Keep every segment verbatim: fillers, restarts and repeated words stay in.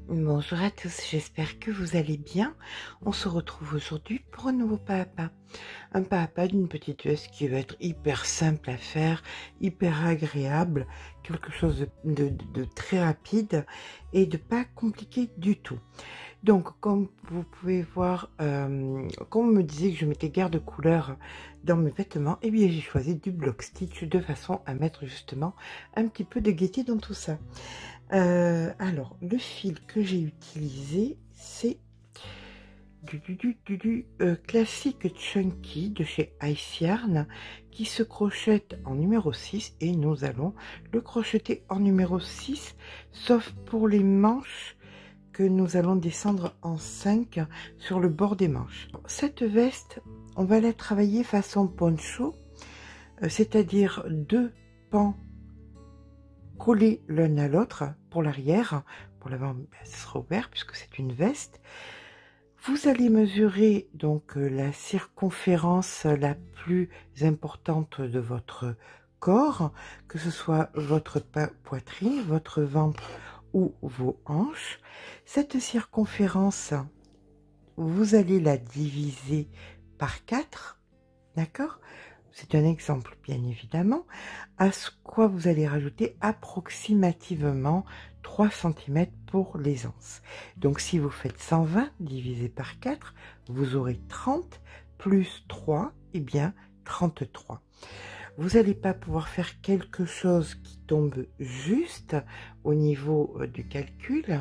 Bonjour à tous, j'espère que vous allez bien. On se retrouve aujourd'hui pour un nouveau pas à pas. Un pas à pas d'une petite veste qui va être hyper simple à faire, hyper agréable, quelque chose de, de- de très rapide et de pas compliqué du tout. Donc, comme vous pouvez voir, euh, comme on me disait que je mettais guère de couleurs dans mes vêtements, eh bien j'ai choisi du block stitch de façon à mettre justement un petit peu de gaieté dans tout ça. Euh, alors, le fil que j'ai utilisé, c'est du, du, du, du, du euh, classique chunky de chez Ice Yarn qui se crochette en numéro six et nous allons le crocheter en numéro six, sauf pour les manches que nous allons descendre en cinq sur le bord des manches. Cette veste, on va la travailler façon poncho, euh, c'est-à-dire deux pans collés l'un à l'autre pour l'arrière. Pour l'avant, ben, ce sera ouvert puisque c'est une veste. Vous allez mesurer donc la circonférence la plus importante de votre corps, que ce soit votre poitrine, votre ventre ou vos hanches. Cette circonférence, vous allez la diviser par quatre, d'accord? C'est un exemple, bien évidemment, à ce quoi vous allez rajouter approximativement trois centimètres pour l'aisance. Donc, si vous faites cent vingt divisé par quatre, vous aurez trente plus trois, et eh bien trente-trois. Vous n'allez pas pouvoir faire quelque chose qui tombe juste au niveau du calcul,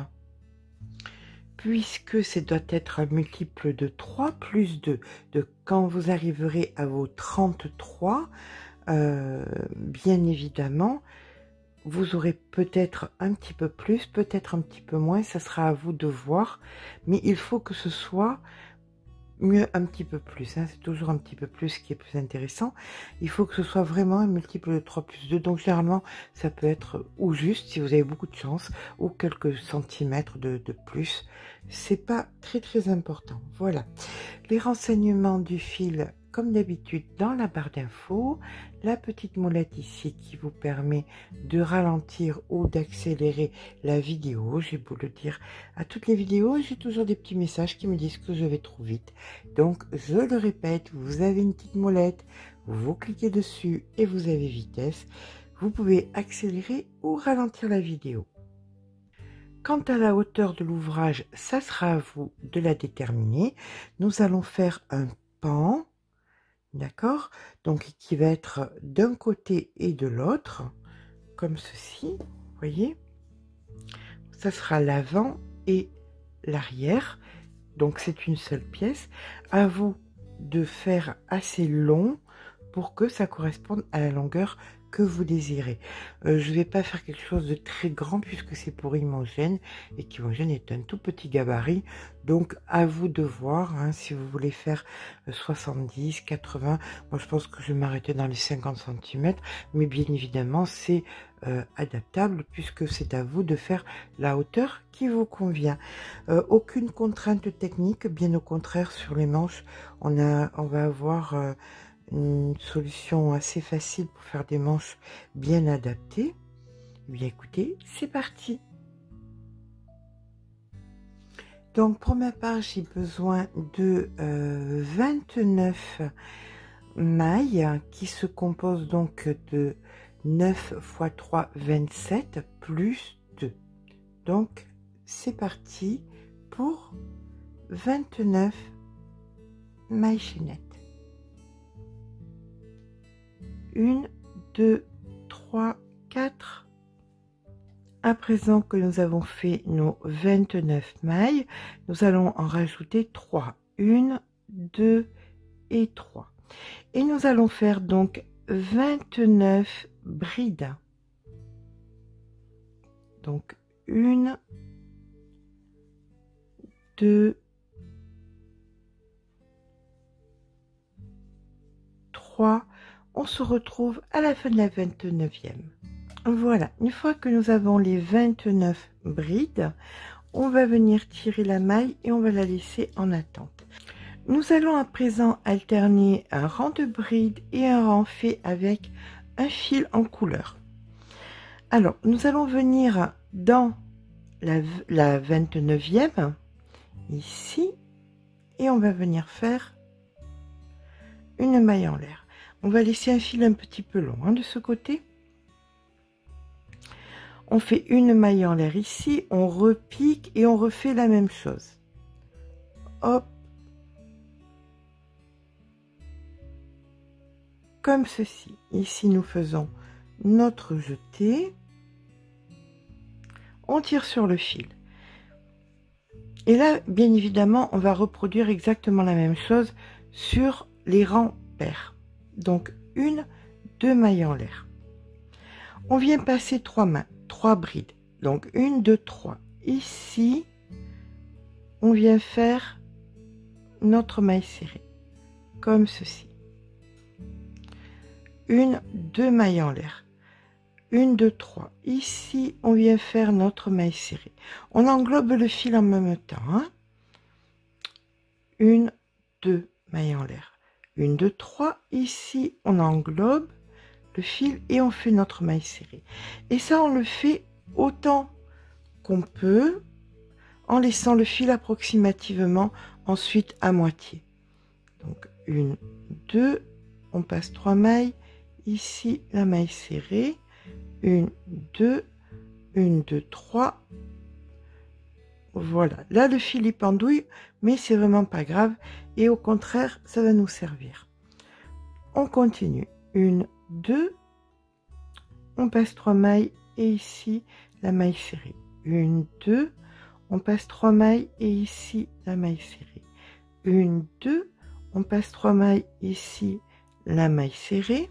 puisque ça doit être un multiple de trois plus deux. De quand vous arriverez à vos trente-trois, euh, bien évidemment, vous aurez peut-être un petit peu plus, peut-être un petit peu moins, ça sera à vous de voir, mais il faut que ce soit mieux un petit peu plus, hein, c'est toujours un petit peu plus qui est plus intéressant. Il faut que ce soit vraiment un multiple de trois plus deux, donc généralement ça peut être ou juste si vous avez beaucoup de chance, ou quelques centimètres de, de plus. C'est pas très très important. Voilà les renseignements du fil comme d'habitude dans la barre d'infos, la petite molette ici qui vous permet de ralentir ou d'accélérer la vidéo. J'ai beau le dire à toutes les vidéos, j'ai toujours des petits messages qui me disent que je vais trop vite. Donc je le répète, vous avez une petite molette, vous cliquez dessus et vous avez vitesse. Vous pouvez accélérer ou ralentir la vidéo. Quant à la hauteur de l'ouvrage, ça sera à vous de la déterminer. Nous allons faire un pan, d'accord? Donc qui va être d'un côté et de l'autre, comme ceci, vous voyez? Ça sera l'avant et l'arrière, donc c'est une seule pièce. À vous de faire assez long pour que ça corresponde à la longueur que vous désirez. Euh, je ne vais pas faire quelque chose de très grand puisque c'est pour Imogène et qu'Imogène est un tout petit gabarit. Donc à vous de voir, hein, si vous voulez faire soixante-dix, quatre-vingts. Moi je pense que je vais m'arrêter dans les cinquante centimètres, mais bien évidemment c'est euh, adaptable puisque c'est à vous de faire la hauteur qui vous convient. Euh, aucune contrainte technique, bien au contraire sur les manches, on, a, on va avoir euh, une solution assez facile pour faire des manches bien adaptées. Bien écoutez, c'est parti. Donc pour ma part, j'ai besoin de euh, vingt-neuf mailles qui se composent donc de neuf fois trois, vingt-sept plus deux. Donc c'est parti pour vingt-neuf mailles chaînettes. un, deux, trois, quatre. À présent que nous avons fait nos vingt-neuf mailles, nous allons en rajouter trois. un, deux et trois. Et nous allons faire donc vingt-neuf brides. Donc un, deux, trois. On se retrouve à la fin de la vingt-neuvième. Voilà, une fois que nous avons les vingt-neuf brides, on va venir tirer la maille et on va la laisser en attente. Nous allons à présent alterner un rang de brides et un rang fait avec un fil en couleur. Alors, nous allons venir dans la, la vingt-neuvième ici et on va venir faire une maille en l'air. On va laisser un fil un petit peu long hein, de ce côté. On fait une maille en l'air ici, on repique et on refait la même chose. Hop. Comme ceci. Ici, nous faisons notre jeté. On tire sur le fil. Et là, bien évidemment, on va reproduire exactement la même chose sur les rangs pairs. Donc, une, deux mailles en l'air. On vient passer trois mains, trois brides. Donc, une, deux, trois. Ici, on vient faire notre maille serrée, comme ceci. Une, deux mailles en l'air. Une, deux, trois. Ici, on vient faire notre maille serrée. On englobe le fil en même temps. Hein. Une, deux mailles en l'air. Une, deux, trois. Ici, on englobe le fil et on fait notre maille serrée. Et ça, on le fait autant qu'on peut en laissant le fil approximativement ensuite à moitié. Donc, une, deux, on passe trois mailles. Ici, la maille serrée. Une, deux, une, deux, trois. Voilà. Là, le fil est pendouille, mais c'est vraiment pas grave. Et au contraire, ça va nous servir. On continue. Une, deux. On passe trois mailles et ici, la maille serrée. Une, deux. On passe trois mailles et ici, la maille serrée. Une, deux. On passe trois mailles ici, la maille serrée.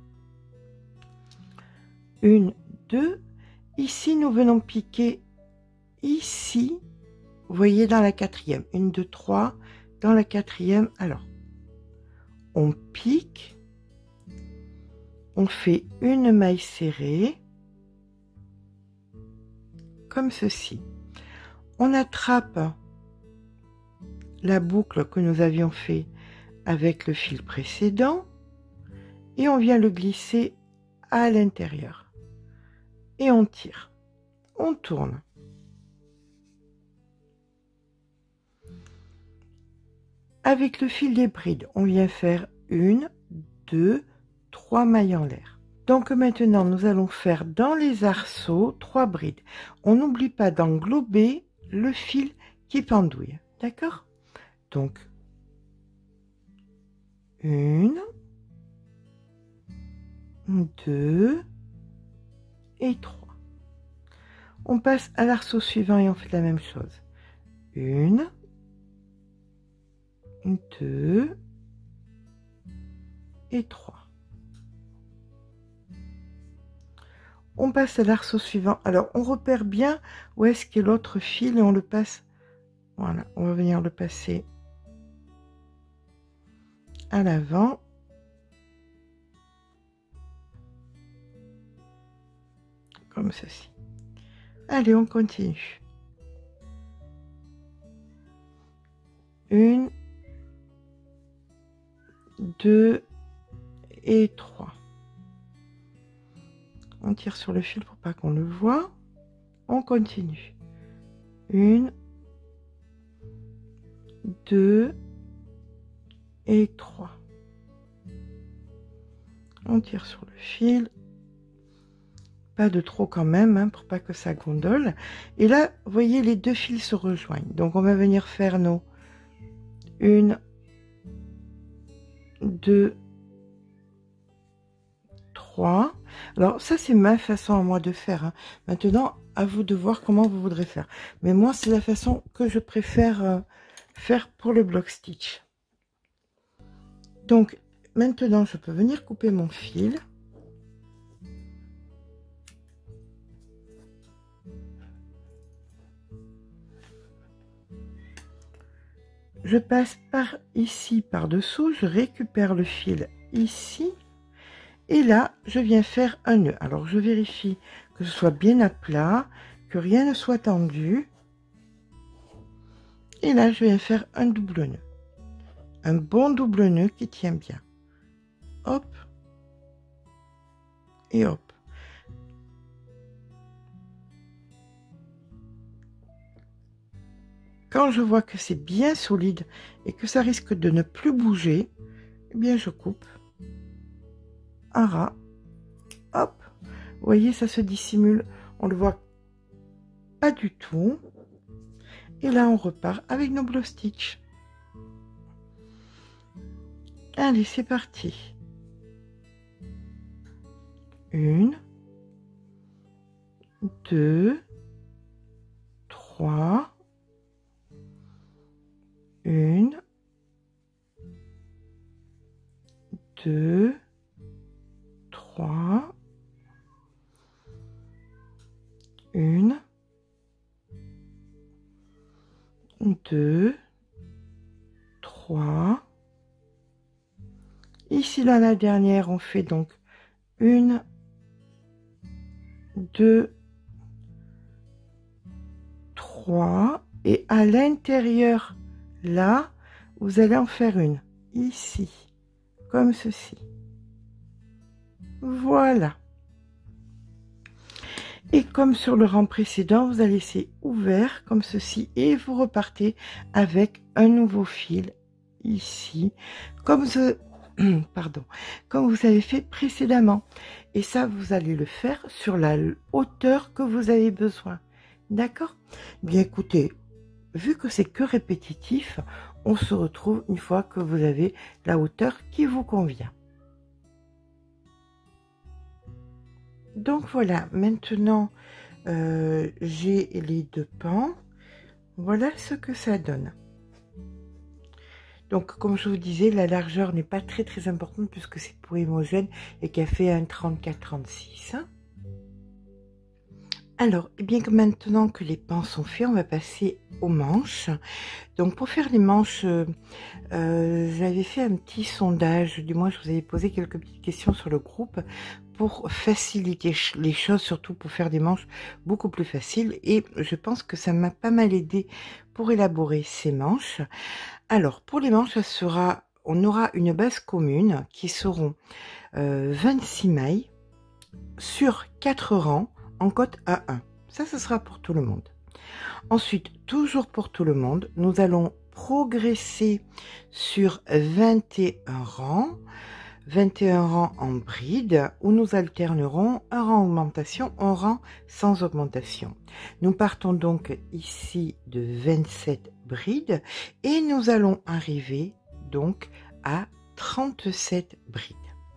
Une, deux. Ici, nous venons piquer ici. Vous voyez dans la quatrième. Une, deux, trois. Dans la quatrième. Alors, on pique. On fait une maille serrée. Comme ceci. On attrape la boucle que nous avions fait avec le fil précédent. Et on vient le glisser à l'intérieur. Et on tire, on tourne. Avec le fil des brides, on vient faire une, deux, trois mailles en l'air. Donc maintenant, nous allons faire dans les arceaux trois brides. On n'oublie pas d'englober le fil qui pendouille, d'accord? Donc, une, deux, et trois. On passe à l'arceau suivant et on fait la même chose. Une, deux et trois. On passe à l'arceau suivant. Alors, on repère bien où est-ce qu'est l'autre fil et on le passe. Voilà, on va venir le passer à l'avant. Comme ceci. Allez, on continue. Une, deux et trois. On tire sur le fil pour pas qu'on le voit. On continue. Une, deux et trois. On tire sur le fil. Pas de trop quand même, hein, pour pas que ça gondole. Et là, vous voyez, les deux fils se rejoignent. Donc, on va venir faire nos une, deux, trois. Alors, ça, c'est ma façon à moi de faire. Hein. Maintenant, à vous de voir comment vous voudrez faire. Mais moi, c'est la façon que je préfère euh, faire pour le block stitch. Donc, maintenant, je peux venir couper mon fil. Je passe par ici, par-dessous, je récupère le fil ici. Et là, je viens faire un nœud. Alors, je vérifie que ce soit bien à plat, que rien ne soit tendu. Et là, je viens faire un double nœud. Un bon double nœud qui tient bien. Hop. Et hop. Quand je vois que c'est bien solide et que ça risque de ne plus bouger, eh bien je coupe un ras. Hop, vous voyez, ça se dissimule, on le voit pas du tout. Et là, on repart avec nos blow stitch. Allez, c'est parti. Une, deux, trois, une, deux, trois, une, deux, trois. Ici, là, la dernière, on fait donc une, deux, trois. Et à l'intérieur, là, vous allez en faire une. Ici, comme ceci. Voilà. Et comme sur le rang précédent, vous allez laisser ouvert comme ceci et vous repartez avec un nouveau fil ici, comme ce, pardon, comme vous avez fait précédemment. Et ça, vous allez le faire sur la hauteur que vous avez besoin. D'accord? Bien écoutez, vu que c'est que répétitif, on se retrouve une fois que vous avez la hauteur qui vous convient. Donc voilà, maintenant euh, j'ai les deux pans. Voilà ce que ça donne. Donc comme je vous disais, la largeur n'est pas très très importante puisque c'est pour Imogen et qu'elle fait un trente-quatre trente-six. Alors, eh bien que maintenant que les pans sont faits, on va passer aux manches. Donc pour faire les manches, euh, euh, j'avais fait un petit sondage, du moins je vous avais posé quelques petites questions sur le groupe pour faciliter les choses, surtout pour faire des manches beaucoup plus faciles. Et je pense que ça m'a pas mal aidé pour élaborer ces manches. Alors pour les manches, ça sera, on aura une base commune qui seront euh, vingt-six mailles sur quatre rangs en cote A un. Ça, ce sera pour tout le monde. Ensuite, toujours pour tout le monde, nous allons progresser sur vingt et un rangs, vingt et un rangs en bride, où nous alternerons un rang augmentation, un rang sans augmentation. Nous partons donc ici de vingt-sept brides et nous allons arriver donc à trente-sept brides.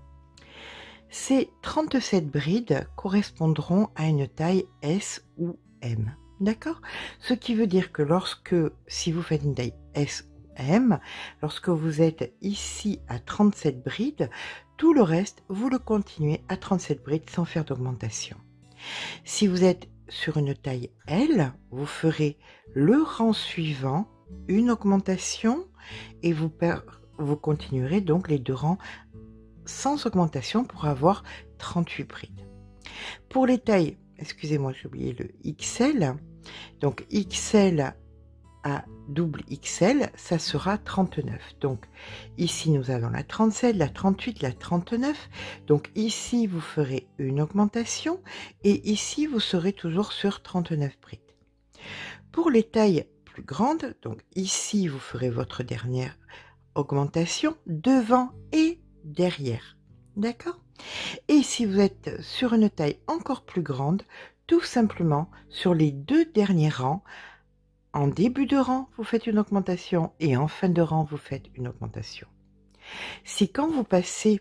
Ces trente-sept brides correspondront à une taille S ou M. D'accord? Ce qui veut dire que lorsque, si vous faites une taille S ou M, lorsque vous êtes ici à trente-sept brides, tout le reste, vous le continuez à trente-sept brides sans faire d'augmentation. Si vous êtes sur une taille L, vous ferez le rang suivant, une augmentation, et vous, vous continuerez donc les deux rangs sans augmentation pour avoir trente-huit brides. Pour les tailles, excusez-moi, j'ai oublié le X L, donc X L à double X L, ça sera trente-neuf. Donc ici nous avons la trente-sept, la trente-huit, la trente-neuf. Donc ici vous ferez une augmentation et ici vous serez toujours sur trente-neuf brides. Pour les tailles plus grandes, donc ici vous ferez votre dernière augmentation devant et derrière. D'accord? Et si vous êtes sur une taille encore plus grande, tout simplement sur les deux derniers rangs, en début de rang, vous faites une augmentation et en fin de rang, vous faites une augmentation. Si quand vous passez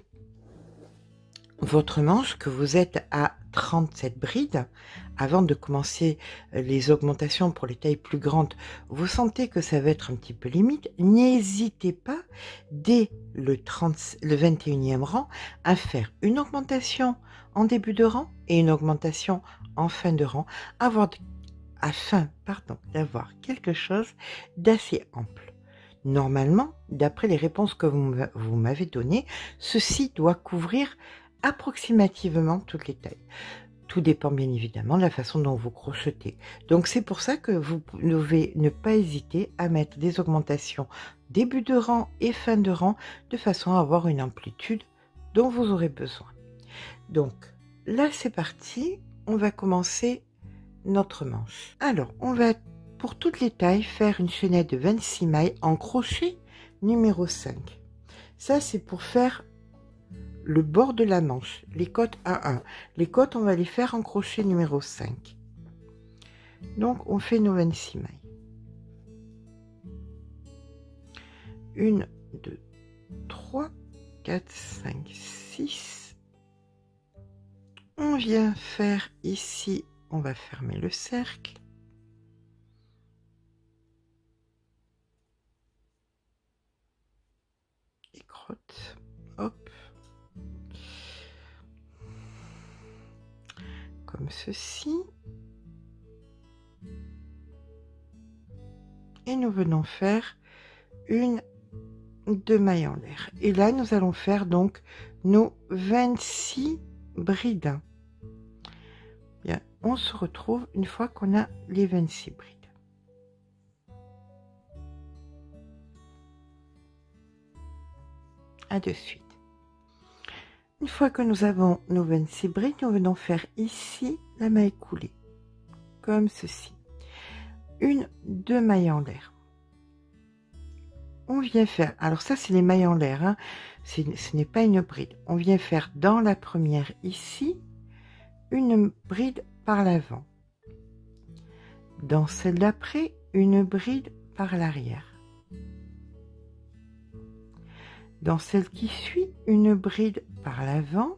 votre manche, que vous êtes à trente-sept brides, avant de commencer les augmentations pour les tailles plus grandes, vous sentez que ça va être un petit peu limite, n'hésitez pas, dès le, trente, le vingt et unième rang, à faire une augmentation en début de rang et une augmentation en fin de rang, avoir, afin pardon, d'avoir quelque chose d'assez ample. Normalement, d'après les réponses que vous m'avez données, ceci doit couvrir approximativement toutes les tailles. Tout dépend bien évidemment de la façon dont vous crochetez. Donc c'est pour ça que vous devez ne pas hésiter à mettre des augmentations début de rang et fin de rang de façon à avoir une amplitude dont vous aurez besoin. Donc là c'est parti, on va commencer notre manche. Alors on va pour toutes les tailles faire une chaînette de vingt-six mailles en crochet numéro cinq. Ça, c'est pour faire le bord de la manche, les côtes un un. Les côtes, on va les faire en crochet numéro cinq. Donc, on fait nos vingt-six mailles. un, deux, trois, quatre, cinq, six. On vient faire ici, on va fermer le cercle. Et crotte, hop. Comme ceci. Et nous venons faire une, deux mailles en l'air. Et là, nous allons faire donc nos vingt-six brides. Bien, on se retrouve une fois qu'on a les vingt-six brides. À de suite. Une fois que nous avons nos vingt-six brides, nous venons faire ici la maille coulée, comme ceci. Une, deux mailles en l'air. On vient faire, alors ça c'est les mailles en l'air, hein. Ce n'est pas une bride. On vient faire dans la première ici, une bride par l'avant. Dans celle d'après, une bride par l'arrière. Dans celle qui suit, une bride par l'avant.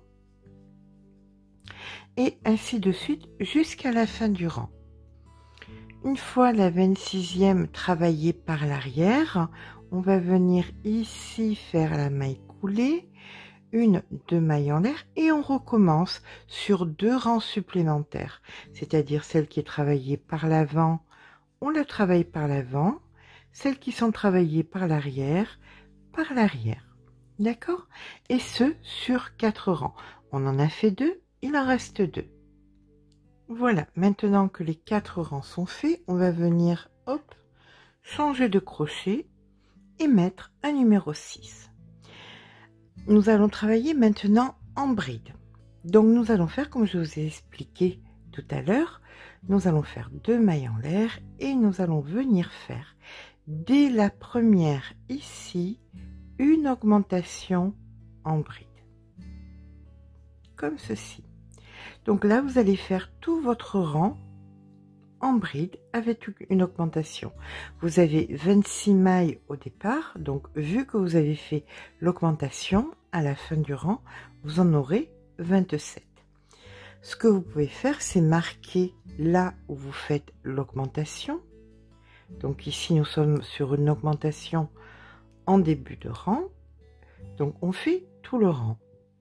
Et ainsi de suite jusqu'à la fin du rang. Une fois la vingt-sixième travaillée par l'arrière, on va venir ici faire la maille coulée, une, deux mailles en l'air et on recommence sur deux rangs supplémentaires. C'est-à-dire celle qui est travaillée par l'avant, on la travaille par l'avant, celles qui sont travaillées par l'arrière, par l'arrière. D'accord? Et ce, sur quatre rangs. On en a fait deux, il en reste deux. Voilà, maintenant que les quatre rangs sont faits, on va venir, hop, changer de crochet et mettre un numéro six. Nous allons travailler maintenant en bride. Donc nous allons faire comme je vous ai expliqué tout à l'heure, nous allons faire deux mailles en l'air et nous allons venir faire dès la première ici une augmentation en bride. Comme ceci. Donc là, vous allez faire tout votre rang en bride avec une augmentation. Vous avez vingt-six mailles au départ, donc vu que vous avez fait l'augmentation, à la fin du rang, vous en aurez vingt-sept. Ce que vous pouvez faire, c'est marquer là où vous faites l'augmentation. Donc ici, nous sommes sur une augmentation en début de rang. Donc on fait tout le rang.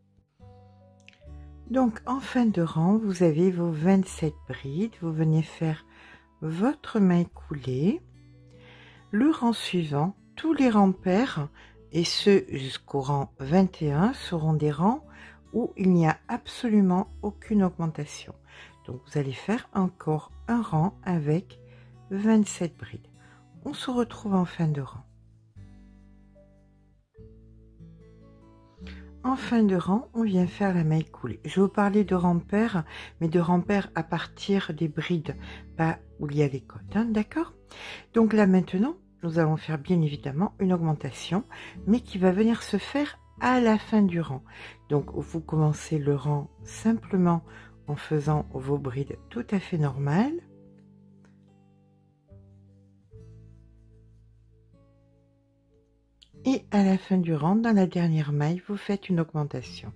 Donc en fin de rang, vous avez vos vingt-sept brides, vous venez faire votre maille coulée. Le rang suivant, tous les rangs pairs, et ceux jusqu'au rang vingt et un, seront des rangs où il n'y a absolument aucune augmentation. Donc vous allez faire encore un rang avec vingt-sept brides. On se retrouve en fin de rang. En fin de rang, on vient faire la maille coulée. Je vais vous parler de rang pair, mais de rang pair à partir des brides, pas où il y a les côtes, hein, d'accord? Donc là maintenant, nous allons faire bien évidemment une augmentation, mais qui va venir se faire à la fin du rang. Donc vous commencez le rang simplement en faisant vos brides tout à fait normales. Et à la fin du rang, dans la dernière maille, vous faites une augmentation.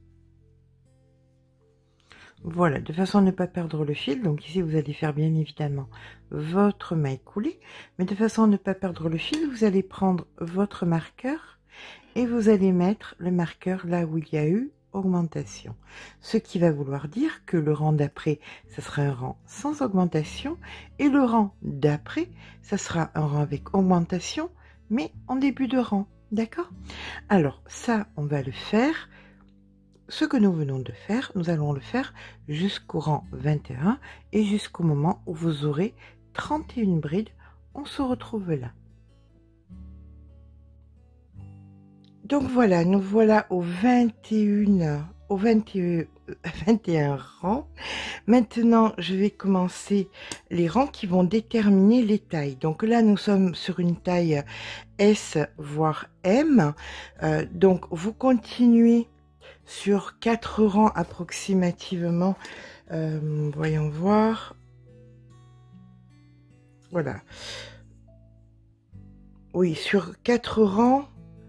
Voilà, de façon à ne pas perdre le fil. Donc ici, vous allez faire bien évidemment votre maille coulée. Mais de façon à ne pas perdre le fil, vous allez prendre votre marqueur et vous allez mettre le marqueur là où il y a eu augmentation. Ce qui va vouloir dire que le rang d'après, ce sera un rang sans augmentation. Et le rang d'après, ça sera un rang avec augmentation, mais en début de rang, d'accord? Alors ça, on va le faire. Ce que nous venons de faire, nous allons le faire jusqu'au rang vingt et un et jusqu'au moment où vous aurez trente et une brides. On se retrouve là. Donc voilà, nous voilà au vingt et un, au vingt et un rangs. Maintenant, je vais commencer les rangs qui vont déterminer les tailles. Donc là, nous sommes sur une taille S, voire M. Euh, donc, vous continuez sur quatre rangs approximativement. Euh, voyons voir. Voilà. Oui, sur quatre rangs.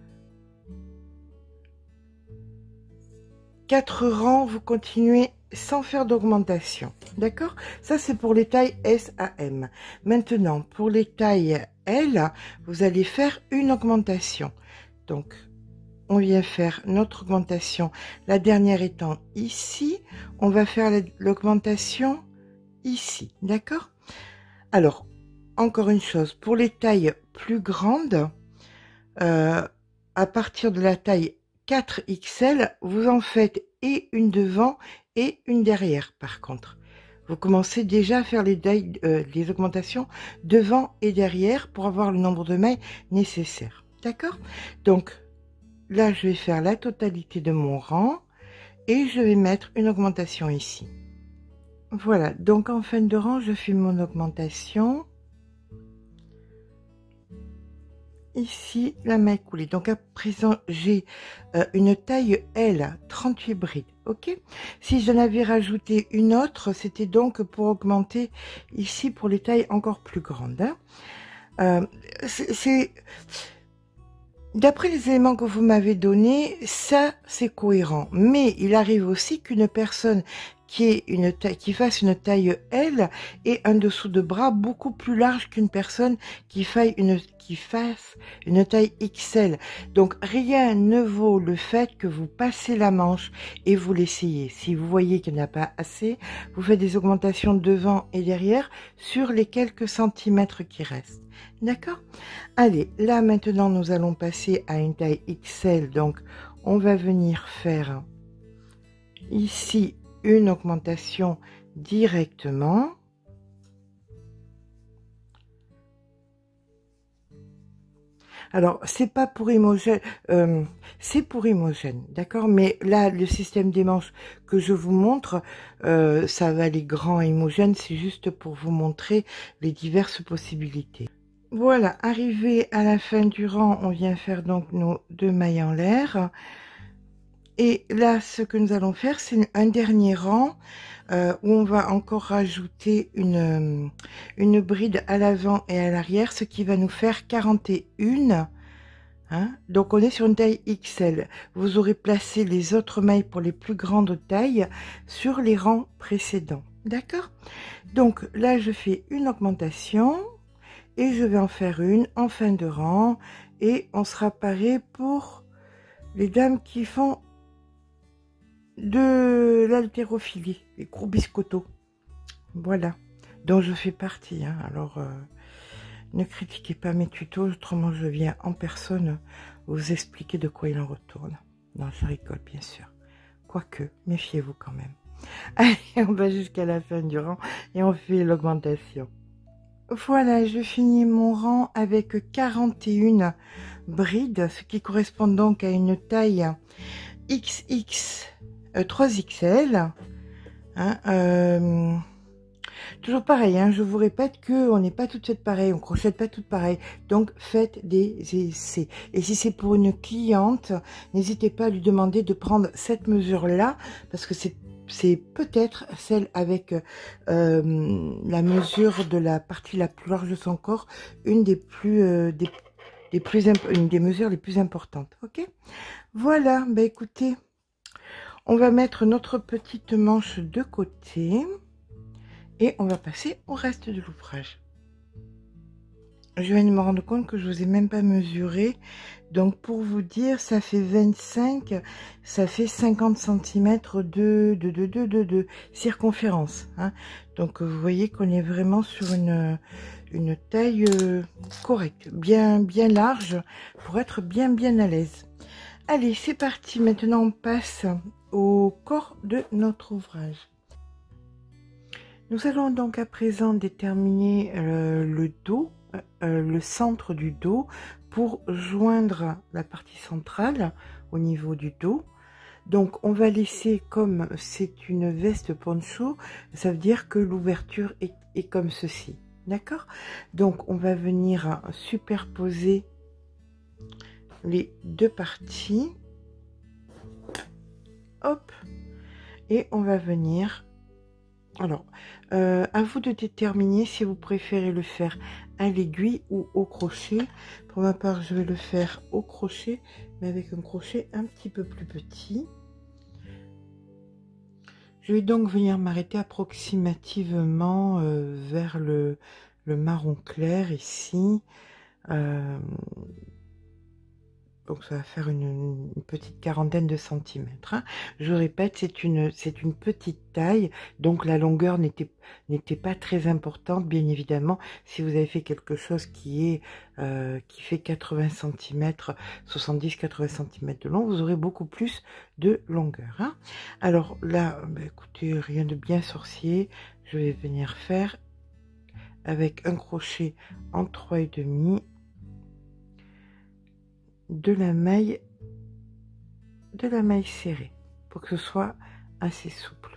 quatre rangs, vous continuez sans faire d'augmentation. D'accord? Ça, c'est pour les tailles S à M. Maintenant, pour les tailles L, vous allez faire une augmentation. Donc, on vient faire notre augmentation. La dernière étant ici. On va faire l'augmentation ici. D'accord? Alors, encore une chose. Pour les tailles plus grandes, euh, à partir de la taille quatre X L, vous en faites et une devant et une derrière. Par contre, vous commencez déjà à faire les, tailles, euh, les augmentations devant et derrière pour avoir le nombre de mailles nécessaire. D'accord? Donc là, je vais faire la totalité de mon rang et je vais mettre une augmentation ici. Voilà, donc en fin de rang, je fais mon augmentation. Ici, la maille coulée. Donc à présent, j'ai euh, une taille L, trente-huit brides. Ok. Si j'en avais rajouté une autre, c'était donc pour augmenter ici pour les tailles encore plus grandes. Hein. Euh, c'est d'après les éléments que vous m'avez donnés, ça c'est cohérent. Mais il arrive aussi qu'une personne qui est une taille, qui fasse une taille L et un dessous de bras beaucoup plus large qu'une personne qui fasse une qui fasse une taille X L. Donc rien ne vaut le fait que vous passez la manche et vous l'essayez. Si vous voyez qu'il n'y en a pas assez, vous faites des augmentations devant et derrière sur les quelques centimètres qui restent. D'accord? Allez, là maintenant nous allons passer à une taille X L. Donc on va venir faire ici une augmentation directement. Alors, c'est pas pour Imogène, euh, c'est pour Imogène, d'accord? Mais là, le système des manches que je vous montre, euh, ça va les grands Imogène, c'est juste pour vous montrer les diverses possibilités. Voilà, arrivé à la fin du rang, on vient faire donc nos deux mailles en l'air. Et là, ce que nous allons faire, c'est un dernier rang euh, où on va encore rajouter une, une bride à l'avant et à l'arrière, ce qui va nous faire quarante et un. Hein? Donc, on est sur une taille X L. Vous aurez placé les autres mailles pour les plus grandes tailles sur les rangs précédents. D'accord? Donc, là, je fais une augmentation et je vais en faire une en fin de rang. Et on sera paré pour les dames qui font de l'haltérophilie, les gros biscottos, voilà, dont je fais partie. Hein. Alors, euh, ne critiquez pas mes tutos, autrement je viens en personne vous expliquer de quoi il en retourne. Non, je rigole, bien sûr. Quoique, méfiez-vous quand même. Allez, on va jusqu'à la fin du rang et on fait l'augmentation. Voilà, je finis mon rang avec quarante et un brides, ce qui correspond donc à une taille X X. Euh, trois X L. Hein, euh, toujours pareil, hein, je vous répète que on n'est pas toutes faites pareil, on crochette pas toutes pareilles. Donc faites des essais. Et si c'est pour une cliente, n'hésitez pas à lui demander de prendre cette mesure-là, parce que c'est c'est peut-être celle avec euh, la mesure de la partie la plus large de son corps, une des plus euh, des, des plus une des mesures les plus importantes. Ok, voilà. Bah écoutez. On va mettre notre petite manche de côté et on va passer au reste de l'ouvrage. Je viens de me rendre compte que je vous ai même pas mesuré. Donc pour vous dire, ça fait vingt-cinq, ça fait cinquante centimètres de, de, de, de, de, de circonférence. Hein. Donc vous voyez qu'on est vraiment sur une, une taille euh, correcte, bien, bien large pour être bien, bien à l'aise. Allez, c'est parti. Maintenant, on passe au corps de notre ouvrage. Nous allons donc à présent déterminer euh, le dos, euh, le centre du dos pour joindre la partie centrale au niveau du dos. Donc on va laisser, comme c'est une veste poncho, ça veut dire que l'ouverture est, est comme ceci, d'accord? Donc on va venir superposer les deux parties, hop, et on va venir, alors euh, à vous de déterminer si vous préférez le faire à l'aiguille ou au crochet. Pour ma part, je vais le faire au crochet, mais avec un crochet un petit peu plus petit. Je vais donc venir m'arrêter approximativement euh, vers le, le marron clair ici. Euh, donc ça va faire une, une petite quarantaine de centimètres, hein. Je répète, c'est une, c'est une petite taille, donc la longueur n'était n'était pas très importante, bien évidemment. Si vous avez fait quelque chose qui est euh, qui fait quatre-vingts centimètres, soixante-dix à quatre-vingts centimètres de long, vous aurez beaucoup plus de longueur, hein. Alors là, bah, écoutez, rien de bien sorcier. Je vais venir faire avec un crochet en trois et demi de la maille de la maille serrée pour que ce soit assez souple.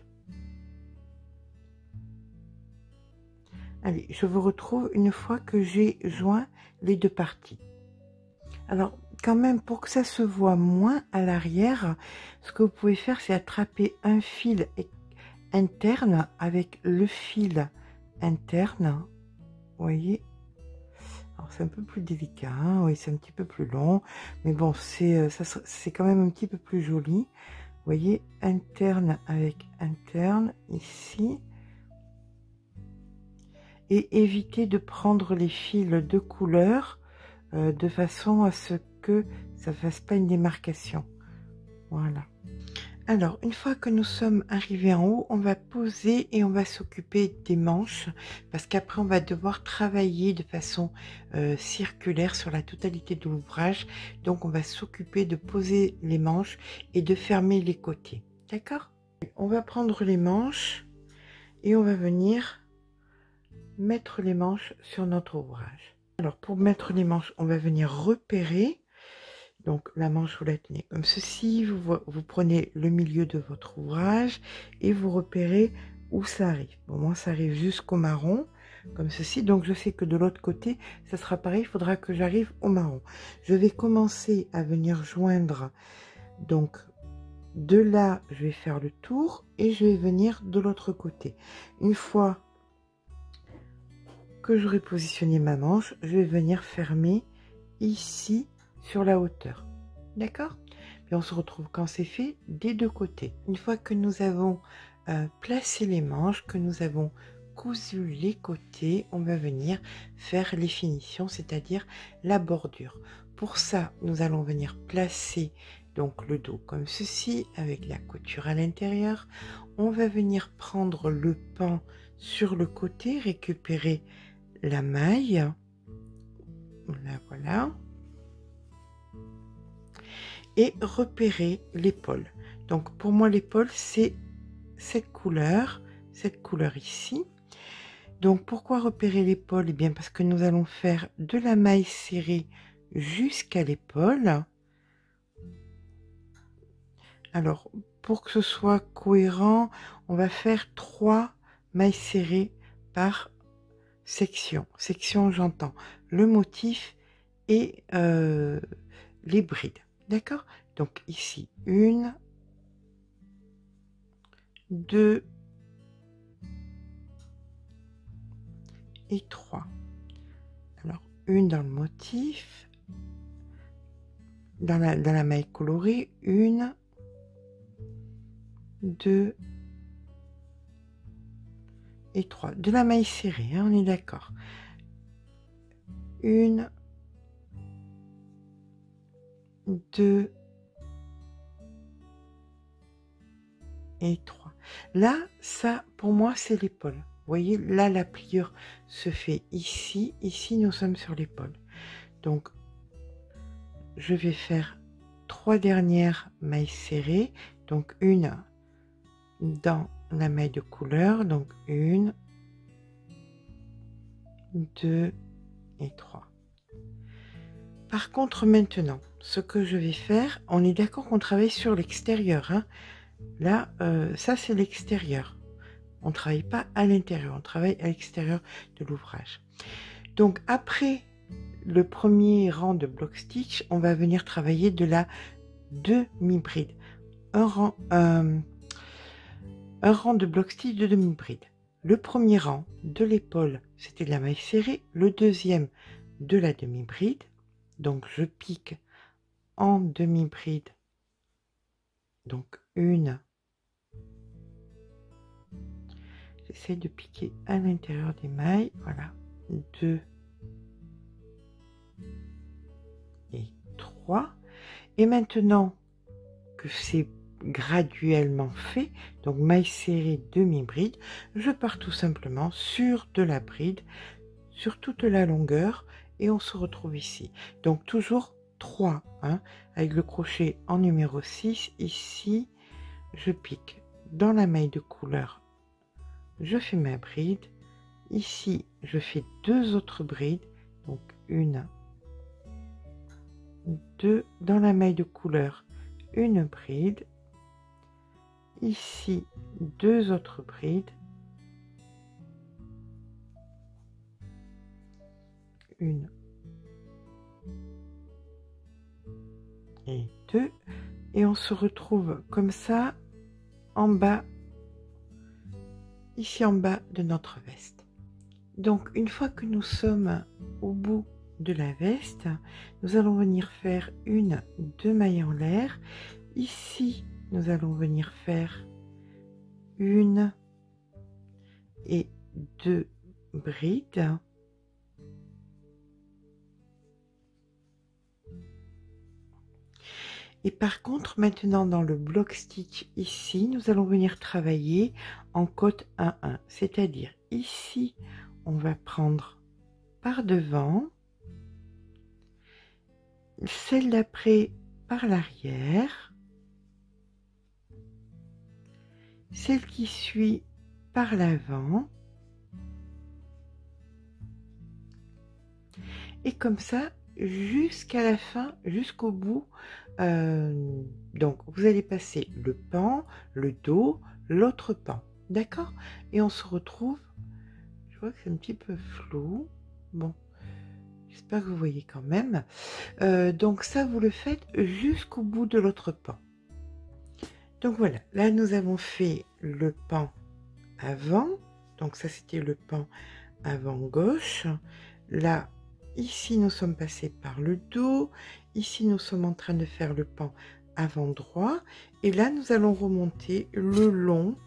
Allez, je vous retrouve une fois que j'ai joint les deux parties. Alors quand même, pour que ça se voit moins à l'arrière, ce que vous pouvez faire, c'est attraper un fil interne avec le fil interne, vous voyez. Alors c'est un peu plus délicat, hein, oui, c'est un petit peu plus long, mais bon, c'est ça, c'est quand même un petit peu plus joli. Vous voyez, interne avec interne ici, et évitez de prendre les fils de couleur euh, de façon à ce que ça fasse pas une démarcation. Voilà. Alors, une fois que nous sommes arrivés en haut, on va poser et on va s'occuper des manches, parce qu'après on va devoir travailler de façon euh, circulaire sur la totalité de l'ouvrage. Donc on va s'occuper de poser les manches et de fermer les côtés. D'accord? On va prendre les manches et on va venir mettre les manches sur notre ouvrage. Alors pour mettre les manches, on va venir repérer. Donc la manche, vous la tenez comme ceci, vous, vous prenez le milieu de votre ouvrage et vous repérez où ça arrive. Bon, moi ça arrive jusqu'au marron, comme ceci, donc je sais que de l'autre côté, ça sera pareil, il faudra que j'arrive au marron. Je vais commencer à venir joindre, donc de là, je vais faire le tour et je vais venir de l'autre côté. Une fois que j'aurai positionné ma manche, je vais venir fermer ici, sur la hauteur, d'accord? Puis on se retrouve quand c'est fait des deux côtés. Une fois que nous avons euh, placé les manches, que nous avons cousu les côtés, on va venir faire les finitions, c'est-à-dire la bordure. Pour ça, nous allons venir placer donc le dos comme ceci, avec la couture à l'intérieur. On va venir prendre le pan sur le côté, récupérer la maille, voilà, voilà, et repérer l'épaule. Donc pour moi l'épaule c'est cette couleur, cette couleur ici. Donc pourquoi repérer l'épaule? Eh bien parce que nous allons faire de la maille serrée jusqu'à l'épaule. Alors pour que ce soit cohérent, on va faire trois mailles serrées par section. Section, j'entends le motif et euh, les brides. D'accord? Donc ici, une, deux et trois. Alors, une dans le motif, dans la, dans la maille colorée, une, deux et trois. De la maille serrée, hein, on est d'accord. Une, deux et trois. Là, ça, pour moi, c'est l'épaule. Vous voyez, là, la pliure se fait ici. Ici, nous sommes sur l'épaule. Donc, je vais faire trois dernières mailles serrées. Donc, une dans la maille de couleur. Donc, une, deux et trois. par contre, maintenant, ce que je vais faire, on est d'accord qu'on travaille sur l'extérieur, hein. Là, euh, ça c'est l'extérieur. On ne travaille pas à l'intérieur, on travaille à l'extérieur de l'ouvrage. Donc après le premier rang de block stitch, on va venir travailler de la demi-bride. Un rang, euh, un rang de block stitch de demi-bride. Le premier rang de l'épaule, c'était de la maille serrée. Le deuxième, de la demi-bride. Donc je pique en demi-bride. Donc une. J'essaie de piquer à l'intérieur des mailles. Voilà. Deux. Et trois. Et maintenant que c'est graduellement fait, donc maille serrée, demi-bride, je pars tout simplement sur de la bride, sur toute la longueur, et on se retrouve ici. Donc toujours trois, hein, avec le crochet en numéro six. Ici, je pique dans la maille de couleur, je fais ma bride. Ici, je fais deux autres brides, donc une, deux, dans la maille de couleur, une bride. Ici, deux autres brides, une et deux, et on se retrouve comme ça en bas, ici en bas de notre veste. Donc une fois que nous sommes au bout de la veste, nous allons venir faire une, deux mailles en l'air. Ici, nous allons venir faire une et deux brides. Et par contre, maintenant dans le block stitch ici, nous allons venir travailler en côte un un. C'est-à-dire ici, on va prendre par devant, celle d'après par l'arrière, celle qui suit par l'avant, et comme ça jusqu'à la fin, jusqu'au bout. Euh, donc vous allez passer le pan, le dos, l'autre pan, d'accord? Et on se retrouve, je vois que c'est un petit peu flou, bon, j'espère que vous voyez quand même. Euh, donc ça, vous le faites jusqu'au bout de l'autre pan. Donc voilà, là nous avons fait le pan avant, donc ça c'était le pan avant gauche. Là, ici nous sommes passés par le dos, ici nous sommes en train de faire le pan avant droit, et là nous allons remonter le long,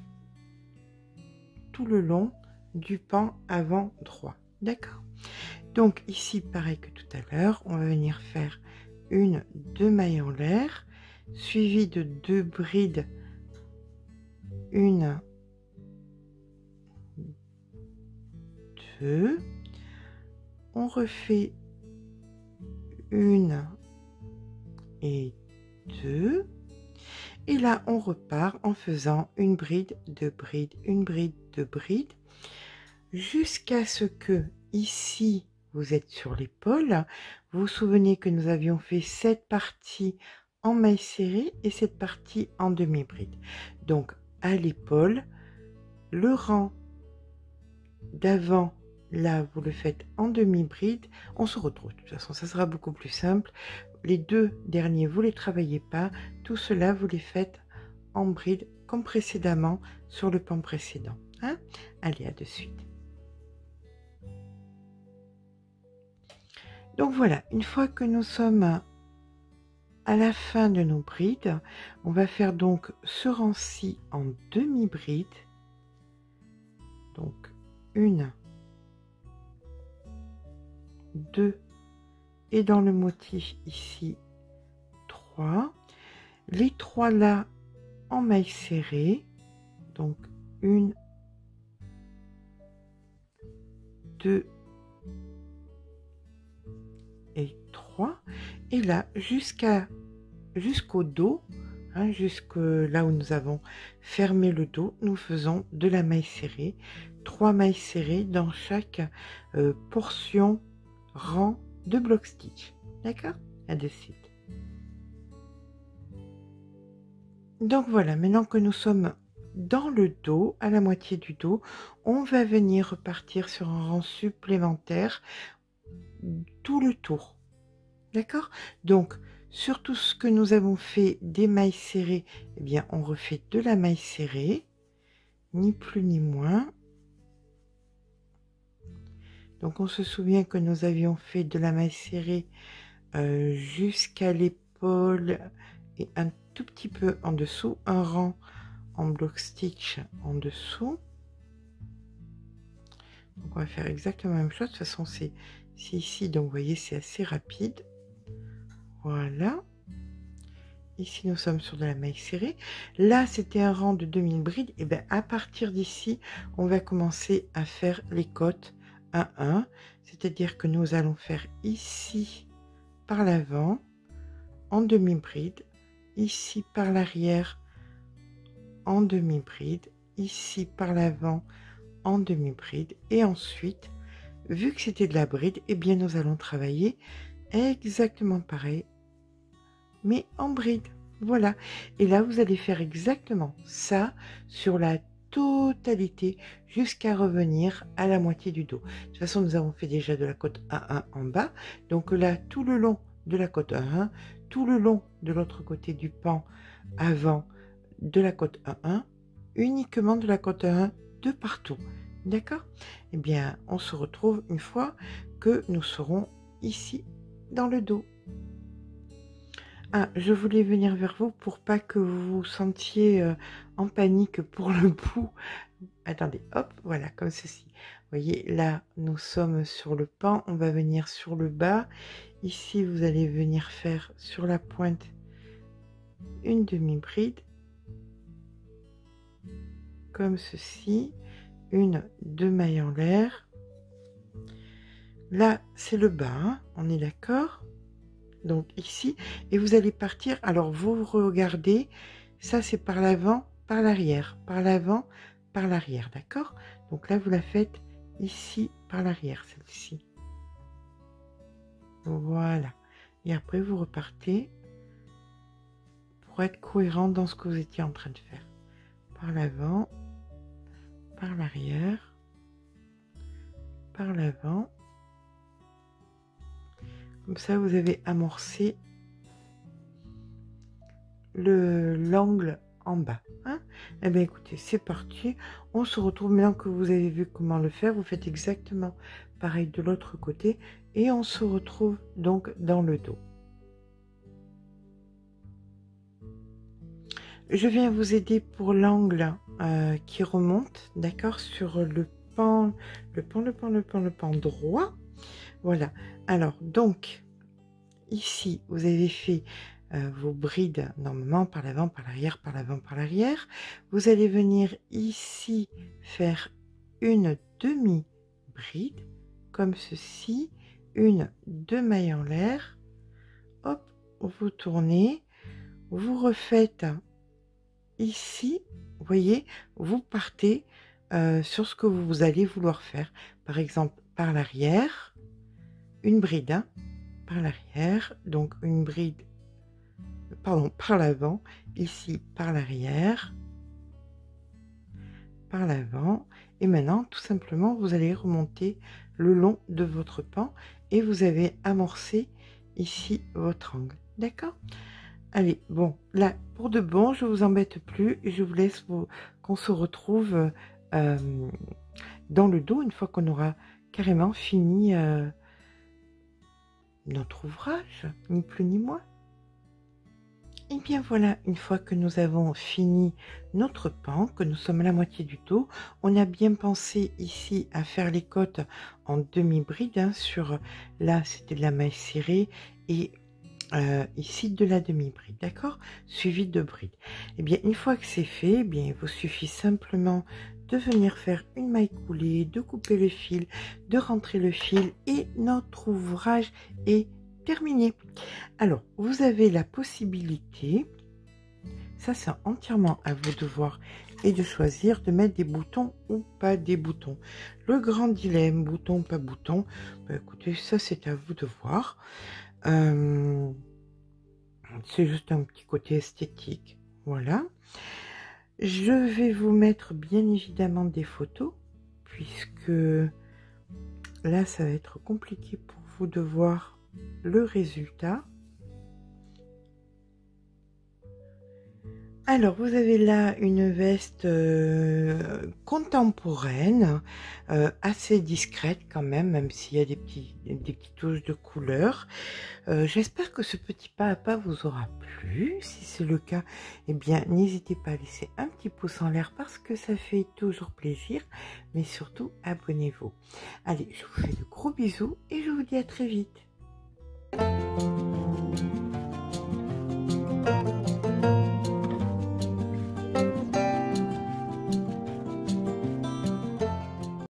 tout le long du pan avant droit, d'accord? Donc ici pareil que tout à l'heure, on va venir faire une, deux mailles en l'air, suivi de deux brides, une, deux, on refait une et deux, et là on repart en faisant une bride, deux brides, une bride, deux brides, jusqu'à ce que ici vous êtes sur l'épaule. Vous vous souvenez que nous avions fait cette partie en maille serrée et cette partie en demi-bride. Donc à l'épaule, le rang d'avant, là vous le faites en demi-bride, on se retrouve. De toute façon ça sera beaucoup plus simple. Les deux derniers vous les travaillez pas, tout cela vous les faites en bride comme précédemment sur le pan précédent, hein? Allez, à de suite. Donc voilà, une fois que nous sommes à la fin de nos brides, on va faire donc ce rang-ci en demi-bride. Donc une, deux, et dans le motif ici trois. Les trois là en maille serrée, donc une, deux et trois, et là jusqu'à jusqu'au dos, hein, jusque là où nous avons fermé le dos, nous faisons de la maille serrée, trois mailles serrées dans chaque euh, portion rang de block stitch. D'accord? À de suite. Donc voilà, maintenant que nous sommes dans le dos, à la moitié du dos, on va venir repartir sur un rang supplémentaire tout le tour. D'accord? Donc, sur tout ce que nous avons fait des mailles serrées, eh bien, on refait de la maille serrée, ni plus ni moins. Donc, on se souvient que nous avions fait de la maille serrée euh, jusqu'à l'épaule et un tout petit peu en dessous, un rang en block stitch en dessous. Donc, on va faire exactement la même chose. De toute façon, c'est ici, donc vous voyez, c'est assez rapide. Voilà. Ici, nous sommes sur de la maille serrée. Là, c'était un rang de deux mille brides. Et bien, à partir d'ici, on va commencer à faire les côtes un un. C'est-à-dire que nous allons faire ici par l'avant en demi-bride, ici par l'arrière en demi-bride, ici par l'avant en demi-bride. Et ensuite, vu que c'était de la bride, et bien, nous allons travailler exactement pareil, mais en bride. Voilà. Et là, vous allez faire exactement ça sur la totalité jusqu'à revenir à la moitié du dos. De toute façon, nous avons fait déjà de la côte un un en bas. Donc là, tout le long de la côte un un, tout le long de l'autre côté du pan avant de la côte un un, uniquement de la côte un un de partout. D'accord? Eh bien, on se retrouve une fois que nous serons ici dans le dos. Ah, je voulais venir vers vous pour pas que vous vous sentiez euh, en panique pour le bout. Attendez, hop, voilà, comme ceci. Vous voyez, là, nous sommes sur le pan, on va venir sur le bas. Ici, vous allez venir faire sur la pointe une demi-bride, comme ceci, une, deux mailles en l'air. Là, c'est le bas, hein, on est d'accord? Donc ici, et vous allez partir, alors vous regardez, ça c'est par l'avant, par l'arrière, par l'avant, par l'arrière, d'accord? Donc là, vous la faites ici, par l'arrière, celle-ci. Voilà. Et après, vous repartez pour être cohérent dans ce que vous étiez en train de faire. Par l'avant, par l'arrière, par l'avant. Comme ça, vous avez amorcé le l'angle en bas. Hein? Eh bien, écoutez, c'est parti. On se retrouve maintenant que vous avez vu comment le faire. Vous faites exactement pareil de l'autre côté. Et on se retrouve donc dans le dos. Je viens vous aider pour l'angle euh, qui remonte, d'accord, sur le pan, le pan, le pan, le pan, le pan droit. Voilà. Alors, donc, ici, vous avez fait euh, vos brides normalement par l'avant, par l'arrière, par l'avant, par l'arrière. Vous allez venir ici faire une demi-bride, comme ceci, une, deux mailles en l'air. Hop, vous tournez, vous refaites ici, vous voyez, vous partez euh, sur ce que vous allez vouloir faire. Par exemple, par l'arrière, une bride, hein, par l'arrière, donc une bride, pardon, par l'avant, ici par l'arrière, par l'avant, et maintenant tout simplement vous allez remonter le long de votre pan et vous avez amorcé ici votre angle, d'accord? Allez, bon, là pour de bon, je vous embête plus et je vous laisse vous, qu'on se retrouve euh, dans le dos une fois qu'on aura carrément fini euh, notre ouvrage, ni plus ni moins. Et bien voilà, une fois que nous avons fini notre pan, que nous sommes à la moitié du dos, on a bien pensé ici à faire les côtes en demi-bride, hein, sur là c'était de la maille serrée et euh, ici de la demi-bride, d'accord, suivi de bride. Et bien une fois que c'est fait, eh bien il vous suffit simplement de venir faire une maille coulée, de couper le fil, de rentrer le fil et notre ouvrage est terminé. Alors, vous avez la possibilité, ça c'est entièrement à vous de voir et de choisir de mettre des boutons ou pas des boutons. Le grand dilemme, bouton, pas bouton, bah, écoutez, ça c'est à vous de voir. Euh, c'est juste un petit côté esthétique. Voilà. Je vais vous mettre bien évidemment des photos, puisque là, ça va être compliqué pour vous de voir le résultat. Alors, vous avez là une veste euh, contemporaine, euh, assez discrète quand même, même s'il y a des, petits, des petites touches de couleur. Euh, J'espère que ce petit pas à pas vous aura plu. Si c'est le cas, eh bien, n'hésitez pas à laisser un petit pouce en l'air parce que ça fait toujours plaisir. Mais surtout, abonnez-vous. Allez, je vous fais de gros bisous et je vous dis à très vite.